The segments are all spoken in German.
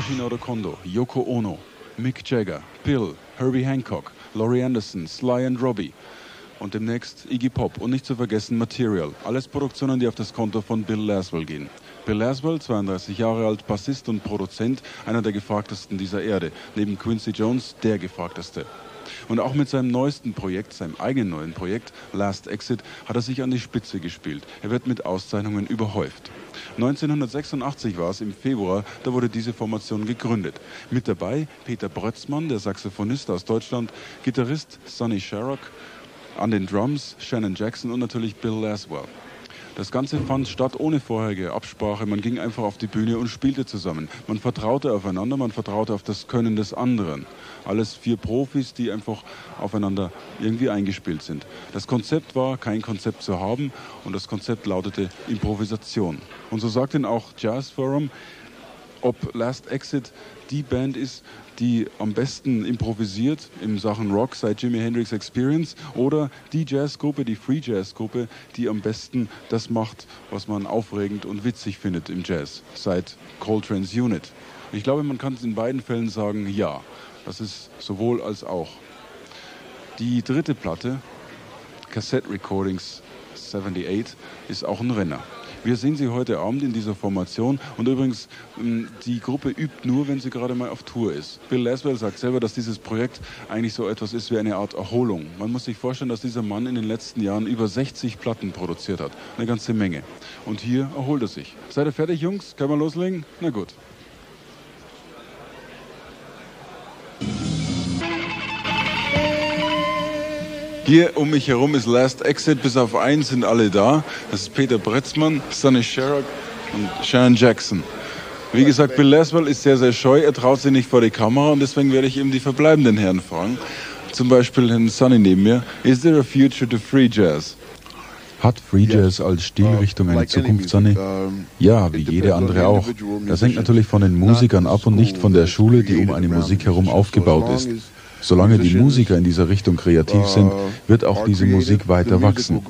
Hiroshi Naoto Kondo, Yoko Ono, Mick Jagger, Bill, Herbie Hancock, Laurie Anderson, Sly and Robbie und demnächst Iggy Pop und nicht zu vergessen Material. Alles Produktionen, die auf das Konto von Bill Laswell gehen. Bill Laswell, 32 Jahre alt, Bassist und Produzent, einer der gefragtesten dieser Erde. Neben Quincy Jones der gefragteste. Und auch mit seinem neuesten Projekt, seinem eigenen neuen Projekt, Last Exit, hat er sich an die Spitze gespielt. Er wird mit Auszeichnungen überhäuft. 1986 war es im Februar, da wurde diese Formation gegründet. Mit dabei Peter Brötzmann, der Saxophonist aus Deutschland, Gitarrist Sonny Sharrock, an den Drums Shannon Jackson und natürlich Bill Laswell. Das Ganze fand statt ohne vorherige Absprache. Man ging einfach auf die Bühne und spielte zusammen. Man vertraute aufeinander, man vertraute auf das Können des anderen. Alles 4 Profis, die einfach aufeinander irgendwie eingespielt sind. Das Konzept war, kein Konzept zu haben, und das Konzept lautete Improvisation. Und so sagt ihn auch Jazz Forum, ob Last Exit die Band ist, die am besten improvisiert in Sachen Rock seit Jimi Hendrix Experience, oder die Jazzgruppe, die Free Jazz Gruppe, die am besten das macht, was man aufregend und witzig findet im Jazz seit Coltrane's Unit. Ich glaube, man kann es in beiden Fällen sagen, ja, das ist sowohl als auch. Die dritte Platte, Cassette Recordings 78, ist auch ein Renner. Wir sehen sie heute Abend in dieser Formation, und übrigens, die Gruppe übt nur, wenn sie gerade mal auf Tour ist. Bill Laswell sagt selber, dass dieses Projekt eigentlich so etwas ist wie eine Art Erholung. Man muss sich vorstellen, dass dieser Mann in den letzten Jahren über 60 Platten produziert hat. Eine ganze Menge. Und hier erholt er sich. Seid ihr fertig, Jungs? Können wir loslegen? Na gut. Hier um mich herum ist Last Exit, bis auf einen sind alle da. Das ist Peter Brötzmann, Sonny Sharrock und Shannon Jackson. Wie gesagt, Bill Laswell ist sehr, sehr scheu, er traut sich nicht vor die Kamera, und deswegen werde ich eben die verbleibenden Herren fragen. Zum Beispiel Herrn Sonny neben mir. Is there a future to Free Jazz? Hat Free Jazz als Stilrichtung eine Zukunft, Sonny? Ja, wie jede andere auch. Das hängt natürlich von den Musikern ab und nicht von der Schule, die um eine Musik herum aufgebaut ist. Solange die Musiker in dieser Richtung kreativ sind, wird auch diese Musik weiter wachsen.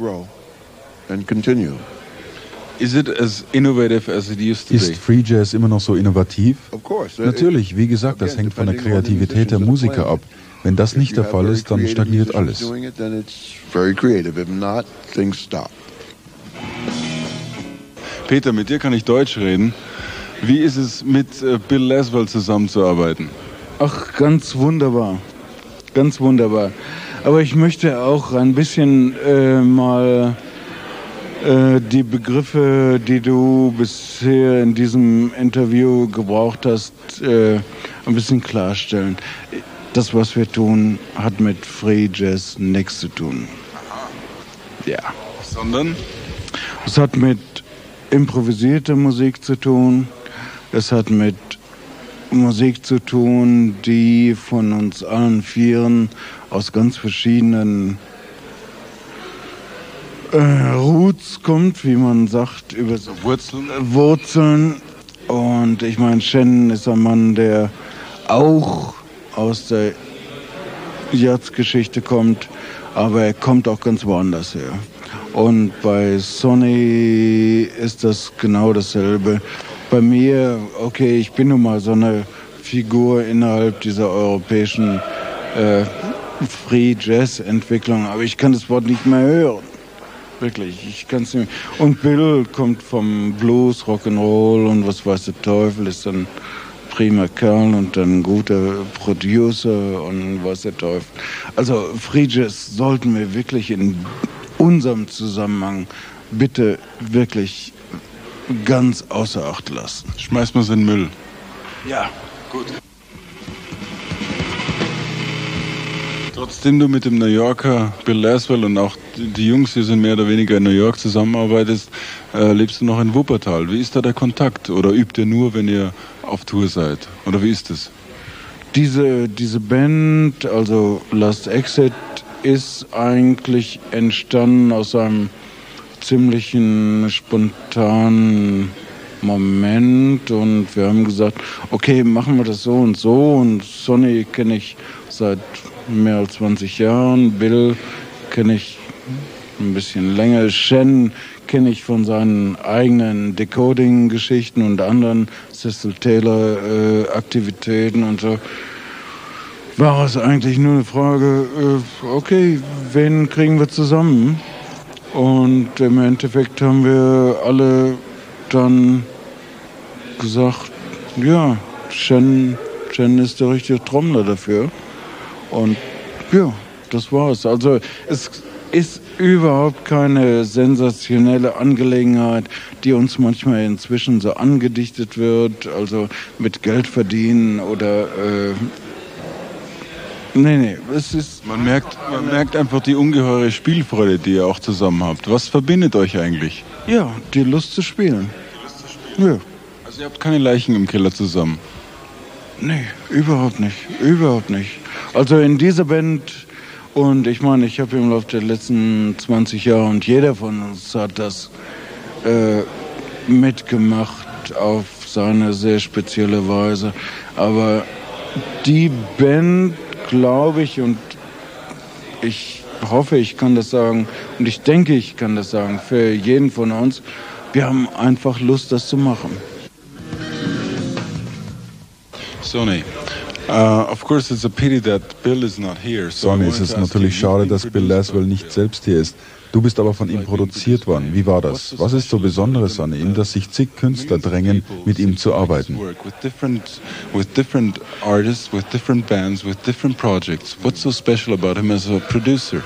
Ist Free Jazz immer noch so innovativ? Natürlich, wie gesagt, das hängt von der Kreativität der Musiker ab. Wenn das nicht der Fall ist, dann stagniert alles. Peter, mit dir kann ich Deutsch reden. Wie ist es, mit Bill Laswell zusammenzuarbeiten? Ach, ganz wunderbar. Ganz wunderbar. Aber ich möchte auch ein bisschen mal die Begriffe, die du bisher in diesem Interview gebraucht hast, ein bisschen klarstellen. Das, was wir tun, hat mit Free Jazz nichts zu tun. Ja. Sondern? Es hat mit improvisierter Musik zu tun. Es hat mit Musik zu tun, die von uns allen Vieren aus ganz verschiedenen Roots kommt, wie man sagt, über so Wurzeln. Und ich meine, Shannon ist ein Mann, der auch aus der Jazzgeschichte kommt, aber er kommt auch ganz woanders her. Und bei Sonny ist das genau dasselbe. Bei mir, okay, ich bin nun mal so eine Figur innerhalb dieser europäischen Free Jazz Entwicklung, aber ich kann das Wort nicht mehr hören. Wirklich, ich kann es nicht mehr. Und Bill kommt vom Blues, Rock'n'Roll und was weiß der Teufel, ist dann prima Kerl und dann ein guter Producer und was der Teufel. Also Free Jazz sollten wir wirklich in unserem Zusammenhang bitte wirklich ganz außer Acht lassen. Schmeißt man es in den Müll. Ja. Gut. Trotzdem du mit dem New Yorker Bill Laswell und auch die Jungs, die sind mehr oder weniger in New York zusammenarbeitest, lebst du noch in Wuppertal. Wie ist da der Kontakt? Oder übt ihr nur, wenn ihr auf Tour seid? Oder wie ist es? Diese Band, also Last Exit, ist eigentlich entstanden aus einem ziemlichen spontanen Moment, und wir haben gesagt, okay, machen wir das so und so, und Sonny kenne ich seit mehr als 20 Jahren, Bill kenne ich ein bisschen länger. Shen kenne ich von seinen eigenen Decoding-Geschichten und anderen Cecil Taylor-Aktivitäten und so. War es eigentlich nur eine Frage, okay, wen kriegen wir zusammen? Und im Endeffekt haben wir alle dann gesagt, ja, Shen ist der richtige Trommler dafür. Und ja, das war's. Also es ist überhaupt keine sensationelle Angelegenheit, die uns manchmal inzwischen so angedichtet wird, also mit Geld verdienen oder nee, es ist... Man merkt einfach die ungeheure Spielfreude, die ihr auch zusammen habt. Was verbindet euch eigentlich? Ja, die Lust zu spielen. Ja. Also ihr habt keine Leichen im Keller zusammen? Nee, überhaupt nicht. Also in dieser Band, und ich meine, ich habe im Laufe der letzten 20 Jahre, und jeder von uns hat das mitgemacht auf seine sehr spezielle Weise. Aber die Band, glaube ich, und ich hoffe, ich kann das sagen, und ich denke, ich kann das sagen, für jeden von uns, wir haben einfach Lust, das zu machen. Sonny, of course it's a pity that Bill is not here. Sonny, es ist natürlich schade, dass Bill Laswell nicht selbst hier ist. Du bist aber von ihm produziert worden. Wie war das? Was ist so Besonderes an ihm, dass sich zig Künstler drängen, mit ihm zu arbeiten? With different artists, with different bands, with different projects. What's so special about him as a producer?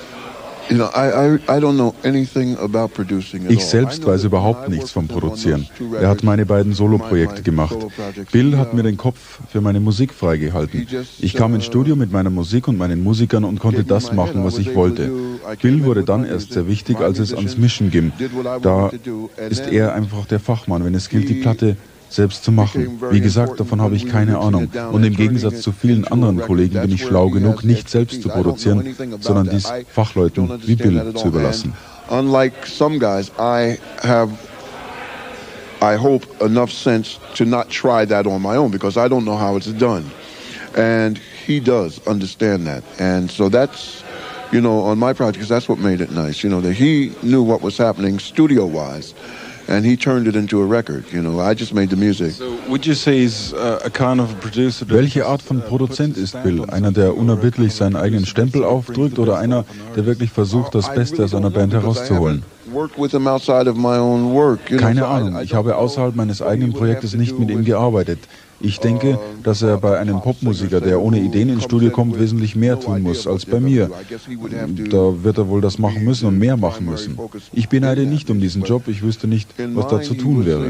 Ich selbst weiß überhaupt nichts vom Produzieren. Er hat meine beiden Soloprojekte gemacht. Bill hat mir den Kopf für meine Musik freigehalten. Ich kam ins Studio mit meiner Musik und meinen Musikern und konnte das machen, was ich wollte. Bill wurde dann erst sehr wichtig, als es ans Mischen ging. Da ist er einfach der Fachmann, wenn es gilt, die Platte selbst zu machen. Wie gesagt, davon habe ich keine Ahnung. Und im Gegensatz zu vielen anderen Kollegen bin ich schlau genug, nicht selbst zu produzieren, sondern dies Fachleuten wie Bill zu überlassen. Unlike some guys, I hope enough sense to not try that on my own because I don't know how it's done. And he does understand that. And so that's, on my project, that's what made it nice, that he knew what was happening studio-wise. And he turned it into a record. I just made the music. So would you say he's a kind of a producer? Welche Art von Produzent ist Bill? Einer, der unerbittlich seinen eigenen Stempel aufdrückt oder einer, der wirklich versucht, das Beste aus einer Band herauszuholen? Keine Ahnung. Ich habe außerhalb meines eigenen Projektes nicht mit ihm gearbeitet. Ich denke, dass er bei einem Popmusiker, der ohne Ideen ins Studio kommt, wesentlich mehr tun muss als bei mir. Da wird er wohl das machen müssen und mehr machen müssen. Ich beneide nicht um diesen Job, ich wüsste nicht, was da zu tun wäre.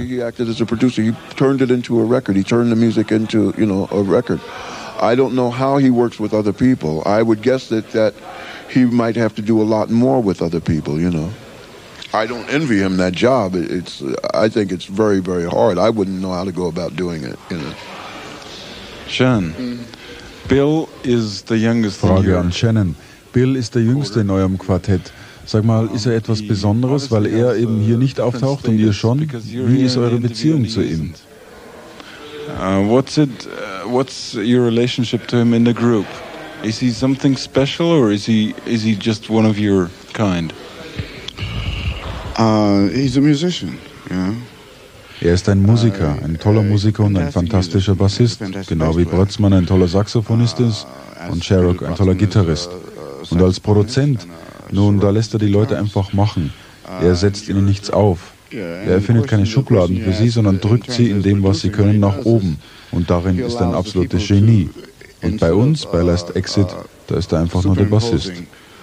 I don't know how he works with other people. I would guess that he might have to do a lot more with other people, I don't envy him that job. I think it's very, very hard. I wouldn't know how to go about doing it. Shen, Bill is the youngest. Frage an Shannon. Bill ist der Jüngste in eurem Quartett. Sag mal, ist er etwas Besonderes, weil er eben hier nicht auftaucht und ihr schon? Wie ist eure Beziehung zu ihm? What's your relationship to him in the group? Is he something special or is he just one of your kind? He's a musician, yeah. Er ist ein Musiker, ein toller Musiker und ein fantastischer Bassist, genau wie Brötzmann ein toller Saxophonist ist und Sharrock ein toller Gitarrist. Und als Produzent, nun, da lässt er die Leute einfach machen. Er setzt ihnen nichts auf. Er erfindet keine Schubladen für sie, sondern drückt sie in dem, was sie können, nach oben. Und darin ist er ein absolutes Genie. Und bei uns, bei Last Exit, da ist er einfach nur der Bassist.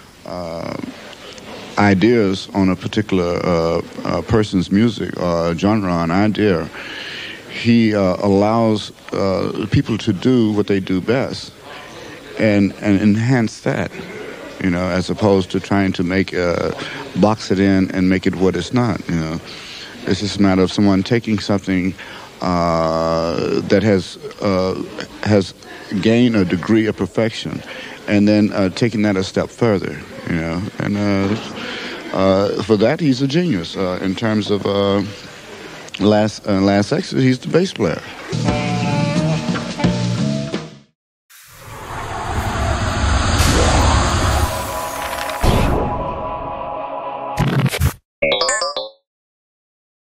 Ideas on a particular person's music or genre, an idea, he allows people to do what they do best and enhance that, as opposed to trying to box it in and make it what it's not. It's just a matter of someone taking something that has gained a degree of perfection and then taking that a step further. For that, he's a genius. In terms of Last Exit, he's the bass player.